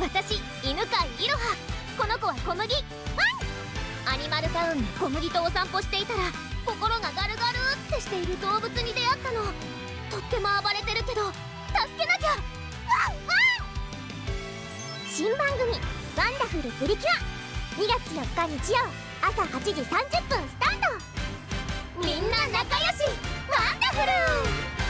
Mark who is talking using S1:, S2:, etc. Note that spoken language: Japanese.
S1: 私、犬飼いろは。この子は小麦ワン。アニマルタウンの小麦とお散歩していたら、心がガルガルってしている動物に出会ったの。とっても暴れてるけど助けなきゃ。ワンワン。新番組「ワンダフルプリキュア」2月4日日曜朝8時30分スタート。みんな仲良しワンダフル。